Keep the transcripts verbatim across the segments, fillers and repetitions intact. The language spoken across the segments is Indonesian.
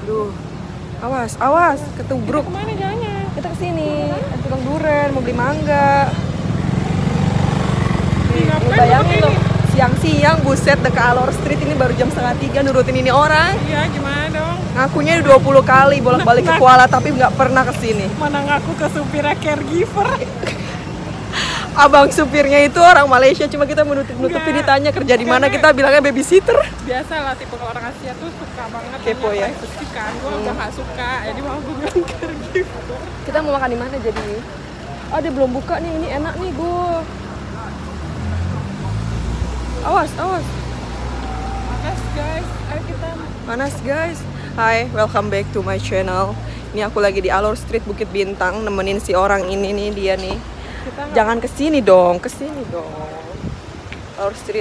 Duh, awas, awas, ketubruk. Kita kemana jalannya? Kita kesini, ada tukang duren, mau beli mangga. Nih, nih bayangin loh, siang-siang buset dekat Alor Street ini baru jam setengah tiga nurutin ini orang. Iya, gimana dong? Ngakunya dua puluh kali bolak-balik ke Kuala tapi nggak pernah kesini. Mana ngaku ke supirnya caregiver? Abang supirnya itu orang Malaysia, cuma kita menutup-nutupi ditanya kerja di mana, kita bilangnya babysitter. Biasa lah, tipe orang Asia tuh suka banget Kepo ya? privacy kan. Gue udah gak suka, jadi mau gue bilang caregiver. Kita mau makan di mana jadi? Oh, dia belum buka nih, ini enak nih gue. Awas, awas. Panas guys, ayo kita. Panas guys. Hai, welcome back to my channel. Ini aku lagi di Alor Street Bukit Bintang nemenin si orang ini nih, dia nih. Kita Jangan kesini dong, kesini dong. Alor Street.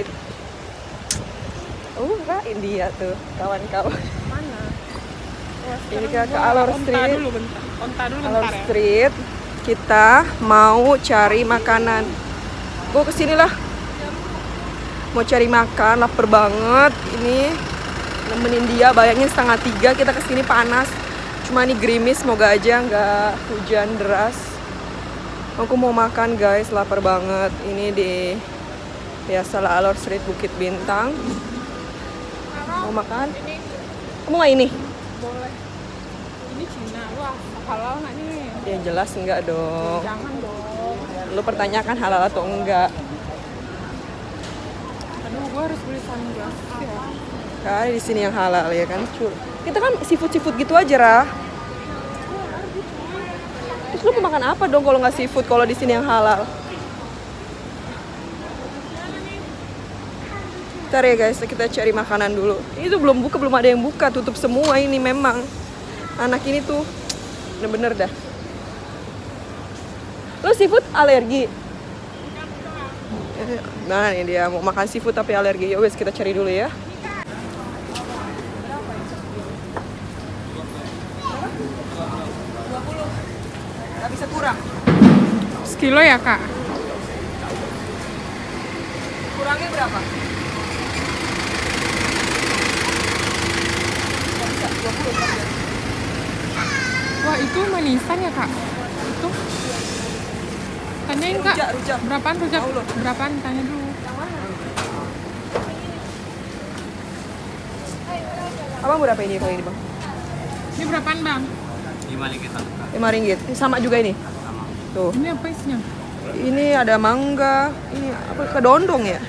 Uh, rain dia tuh, kawan-kawan. mana? Wah, Ini sekarang ke gua Alor onta Street. dulu bentar. Onta dulu Alor bentar ya. Street. Kita mau cari makanan. Gue kesini lah. Mau cari makan, lapar banget. Ini nemenin dia, bayangin setengah tiga kita kesini panas. Cuma ini gerimis, semoga aja nggak hujan deras. Aku mau makan guys, lapar banget. Ini di biasalah Alor Street Bukit Bintang. Mau makan? Ini Kamu nggak ini? boleh. Ini Cina, wah halal nggak nih? Ya jelas enggak dong. Jangan dong. Lu pertanyakan halal atau enggak. Aduh, gue harus beli sunglasses ya. Kali di sini yang halal ya kan. Cur. Kita kan seafood-seafood gitu aja, Rah. Terus lu mau makan apa dong kalau nggak seafood kalau di sini yang halal? Ntar ya guys, kita cari makanan dulu. Ini tuh belum buka, belum ada yang buka, tutup semua ini memang. Anak ini tuh bener-bener dah. Lu seafood alergi? Eh, Nah nih dia mau makan seafood tapi alergi. Ya wes kita cari dulu ya. Gak bisa kurang. Sekilo ya kak? Kurangnya berapa? Gak bisa, dua puluh aja. Wah itu manisan ya kak? Itu? Tanyain kak. Rujak, rujak. Berapaan rujak? Mau lo? Berapaan? Tanya dulu. Yang mana? Abang berapa ini kalau ini bang? Ini berapaan bang? lima ringgit. Ini sama juga ini? Tuh. Ini apa isinya? Ini ada mangga. Ini apa? Kedondong ya?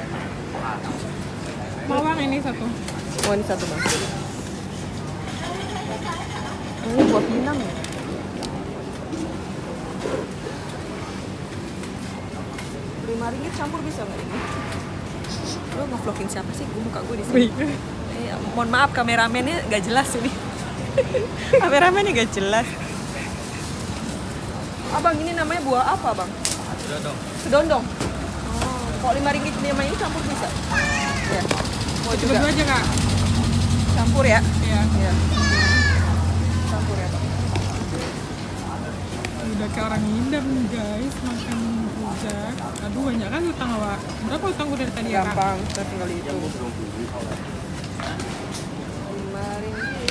Bawang ini satu. Oh ini satu bang. Ini buah pinang ya? lima ringgit campur bisa nggak ini? Lo nge-vlogging siapa sih? Gue muka gue di sini. Eh, mohon maaf kameramennya nggak jelas ini. Kameramennya nggak jelas. Abang ini namanya buah apa bang? Sedondong. Sedondong. Oh, kalau lima ringgit lima ini campur bisa? Ya. Mau juga. Berdua aja kak? Campur ya? Iya. Iya. Campur ya bang. Udah kayak orang ngidam guys makan rujak. Aduh banyak kan utang awak. Berapa utang gue dari tadi ya kak? Gampang, kita tinggal hitung. lima ringgit.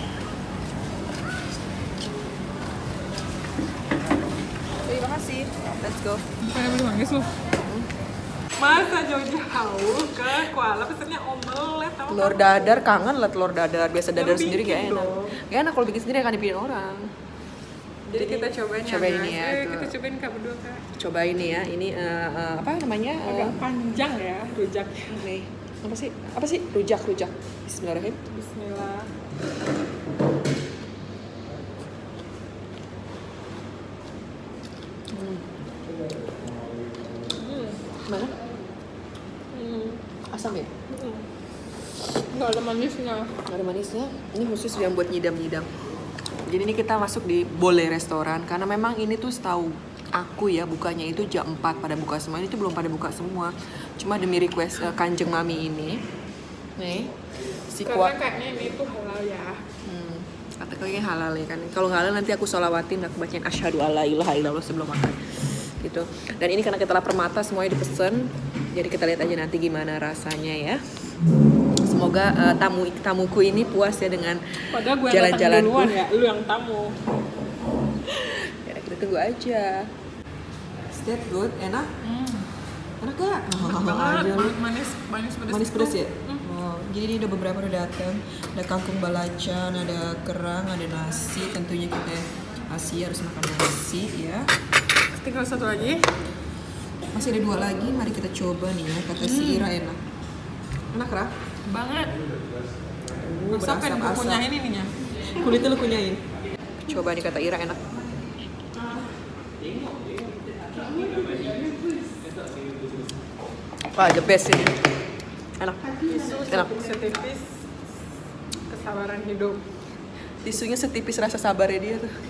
Terima kasih. Let's go. Bukannya beli manggis lu? Masa jauh-jauh ke Kuala pesennya omelet tau Telur dadar, kangen lah telur dadar. Biasa dadar Yang sendiri gak bikin enak. dong. Gak enak kalau bikin sendiri akan dibikin orang. Jadi kita cobain ya Cobain guys. ini ya, Eh, tuh. kita cobain kak berdua kak. Coba ini ya. Ini eh, eh, apa namanya? Eh, Agak panjang ya rujaknya. nih. Apa sih? Apa sih? Rujak, rujak. Bismillahirrahmanirrahim. Bismillah. Mana? Hmm. Asam ya? Nggak ada manisnya. Nggak ada manisnya. Ini khusus yang buat nyidam-nyidam. Jadi ini kita masuk di Boleh Restoran karena memang ini tuh setahu aku ya bukanya itu jam empat pada buka semua. Ini tuh belum pada buka semua. Cuma demi request uh, Kanjeng Mami ini. Nih. Si Karena kuat. kayaknya ini tuh halal ya. Hmm. Kata kayaknya halal ya kan. Kalau nggak halal nanti aku sholawatin, aku bacain asyhadu alla ilaha illallah sebelum makan. Gitu. Dan ini karena kita lapar mata semuanya dipesen. Jadi kita lihat aja nanti gimana rasanya ya. Semoga Semoga uh, tamu tamuku ini puas ya dengan Padahal gue jalan-jalanku. duluan ya, lu yang tamu. Ya, kita tunggu aja. Is that good? Enak? Hmm. Enak gak? Enak banget, manis, manis pedas. Manis pedas ya? Hmm. Oh, jadi ini udah beberapa udah datang. Ada kangkung balacan, ada kerang, ada nasi. Tentunya kita Asia harus makan nasi ya. Tinggal satu lagi. Masih ada dua lagi, mari kita coba nih ya. Kata si Ira enak. Enak Ra? Banget. Uh, Masa pengen gue berasap-asap. kunyahin ininya. Kulitnya lu kunyain. Coba nih kata Ira enak. Wah, the best ini. Enak. Enak. Setipis kesabaran hidup. Tisunya setipis rasa sabarnya dia tuh.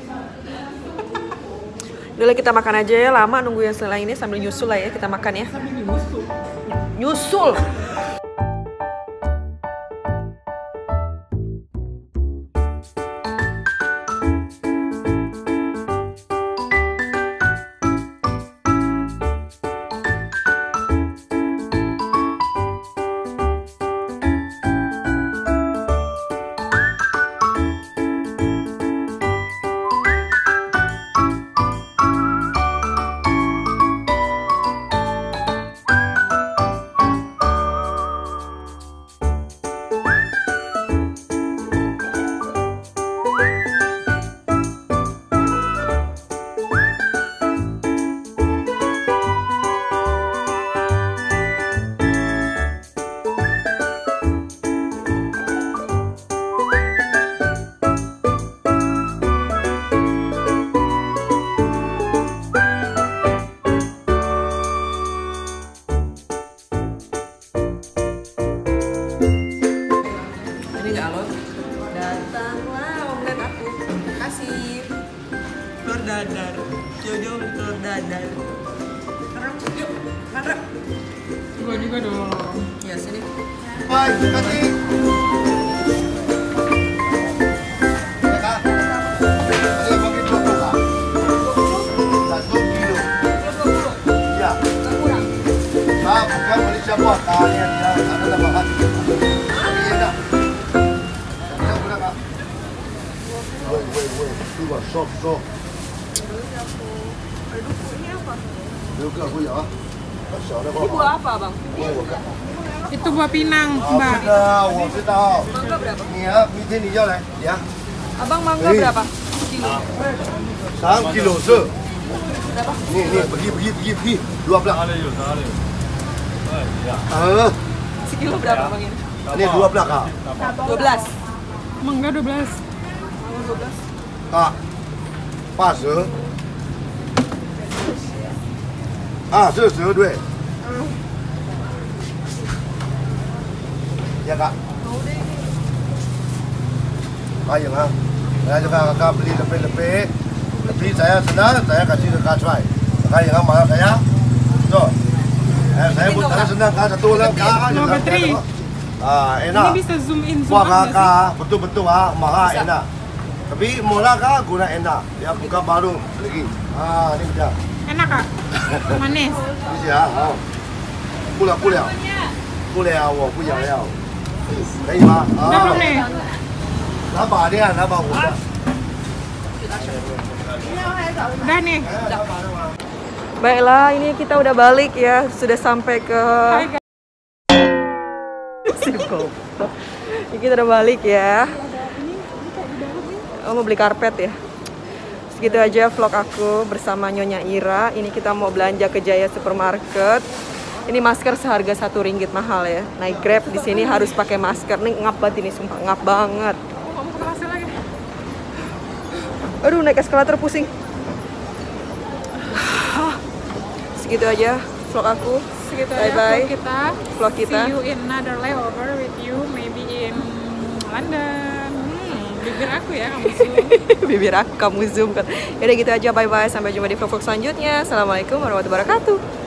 Udah kita makan aja ya, lama nunggu yang setelah ini sambil nyusul lah ya, kita makan ya. Sambil nyusul. Nyusul. Telur dadar, Jojo telur dadar. Yuk, makan. Gue juga dong. Ya sini. Baik, kasih. Ya kan? Saya bagi dua puluh lah. Satu kilo. Iya. Kurang. Ah, bukan Malaysia buat. Ah, ini ada ada tambahan. Ini ada. Ada berapa kak? Woi, woi, woi. Coba sok, sok. Ini apa? Juga aku ya. Ini Ini buah apa, Bang? Itu buah pinang, 啊， Mbak. 知道，我知道。 Mangga berapa? 你啊，明天你要来呀？ Abang mangga Eh. berapa? Kilo. 三 kilo 是。 Berapa? Ni ni pergi pergi pergi pergi dua belas. Ah, Sekilo berapa, Bang ini? ni dua belas kak. dua belas. Mangga dua belas. Mangga dua belas. Kak,八十。啊，这十对。Ya kak. Ayo ah. Saya juga kakak beli lebih-lebih. Lebih saya senang, saya kasih ke kak Cuai. Kakak yang marah saya. Tuh. Eh, saya pun saya senang kak satu lah kak. No battery. Ah, Ini enak. bisa zoom in zoom Wah out nggak sih? kakak, betul-betul ah, mahal enak. Tapi murah kak guna enak. Ya bukan baru lagi. Ah, ini dia. Enak kak? Manis. 谢谢啊，好。不了不了，不了，我不想要，可以吗？ Udah belum 啊， nih? 拿把的，拿把我的。 Udah nih. Baiklah, ini kita udah balik ya. Sudah sampai ke Hai, guys. Si goblok. Ini kita udah balik ya. Oh, mau beli karpet ya. Segitu aja vlog aku bersama Nyonya Ira. Ini kita mau belanja ke Jaya Supermarket. Ini masker seharga satu ringgit, mahal ya. Naik Grab di sini harus pakai masker. Nih ngap banget ini, sumpah ngap banget. Oh, kamu ke pasar lagi? Aduh, naik eskalator pusing. Segitu aja vlog aku. Segitu Bye aja bye. vlog kita. Vlog kita. See you in another layover with you, maybe in London. Hmm, bibir aku ya, kamu zoom. Bibir aku kamu zoom kan. Yaudah gitu aja, bye bye. Sampai jumpa di vlog-vlog selanjutnya. Assalamualaikum warahmatullahi wabarakatuh.